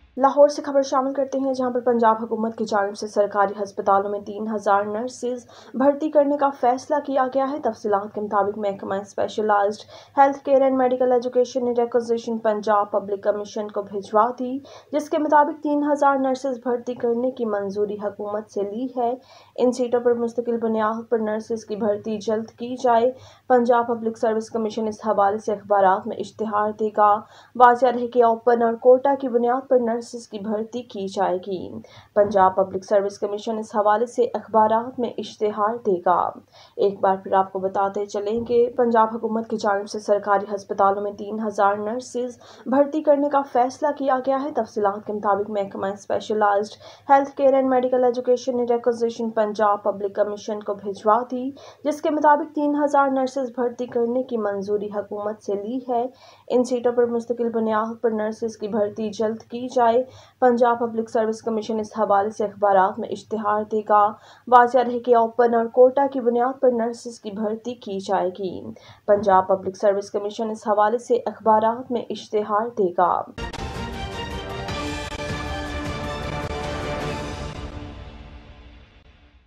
لاہور سے خبر شامل کرتے ہیں، جہاں پر پنجاب حکومت کی جانب سے سرکاری ہسپتالوں میں 3000 نرسز بھرتی کرنے کا فیصلہ کیا گیا ہے۔ تفصیلات کے مطابق محکمہ specialised health care and medical education نے ریکوزیشن پنجاب پبلک کمیشن کو بھجوا دی، جس کے مطابق 3000 نرسز بھرتی کرنے کی منظوری حکومت سے لی ہے۔ ان سیٹوں پر مستقل بنیاد پر نرسز کی بھرتی جلد کی جائے۔ پنجاب پبلک سروس کمیشن اس حوالے سے اخبارات میں اشتہار دے گا۔ واضح رہے کہ اوپن اور کوٹا کی بنیاد پر نرسز کی بھرتی کی جائے گی۔ پنجاب پبلک سروس کمیشن اس حوالے سے اخبارات میں اشتہار دے گا۔ ایک بار پھر آپ کو بتاتے چلیں کہ پنجاب حکومت کی جانب سے سرکاری ہسپتالوں میں 3000 نرسز بھرتی کرنے کا فیصلہ کیا گیا ہے۔ تفصیلات کے مطابق محکمہ specialised health care and medical education نے ریکوزیشن پنجاب پبلک کمیشن کو بھجوا دی، جس کے مطابق 3000 نرسز بھرتی کرنے کی منظوری حکومت سے لی ہے۔ ان سیٹوں پر مستقل بنیاد پر نرسز کی بھرتی جلد کی جائے۔ پنجاب پبلک سروس کمیشن اس حوالے سے اخبارات میں اشتہار دے گا۔ واضح رہے کہ اوپن اور کوٹا کی بنیاد پر نرسز کی بھرتی کی جائے گی۔ پنجاب پبلک سروس کمیشن اس حوالے سے اخبارات میں اشتہار دے گا۔